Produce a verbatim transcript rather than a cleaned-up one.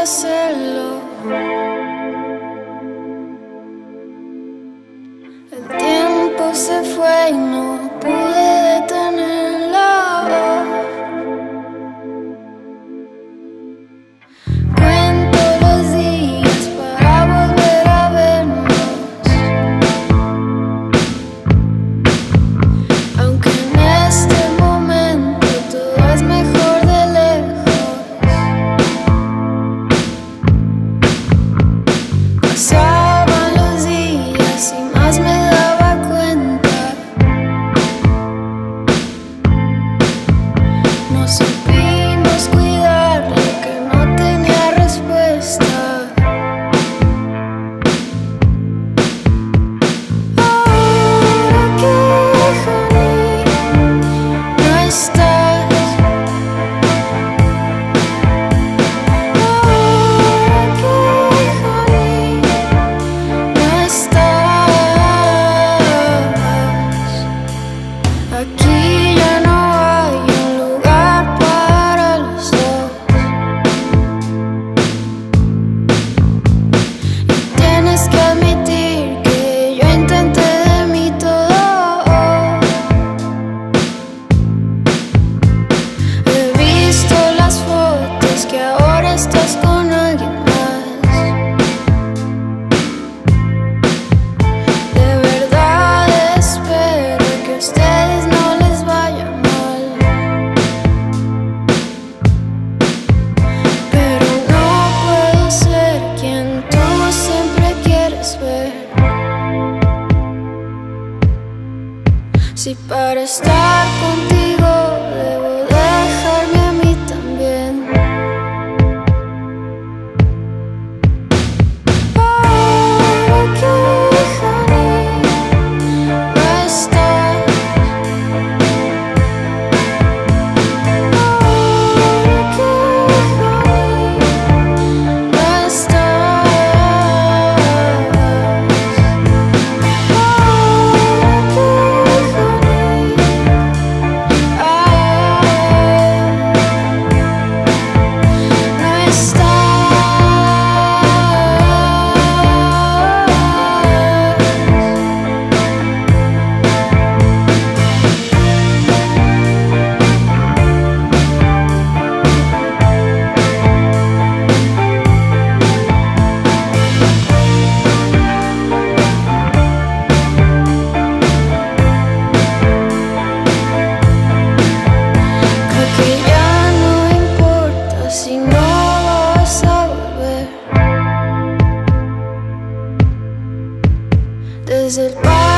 hacerlo. El tiempo se fue y no pude detenerlo. Cuento los días para volver a vernos, aunque en este momento todo es mejor de lejos. Pasaban los días y más me daba cuenta. No supimos cuidar lo que no tenía respuesta. Ahora que, honey, no estás, ahora que, honey, no estás, aquí ya no hay un lugar para los dos. Y tienes que admitir que yo intenté de mí todo. He visto las fotos que ahora estás con alguien más. De verdad espero que a ustedes no les vaya mal, pero no puedo ser quien tú siempre quieres ver. Si para estar contigo debo dejarme a mí también. Ahora que, honey, no estás, ahora que, honey, no estás, ahora que, honey, no estás. Creo que ya no importa si no vas a volver. Desde el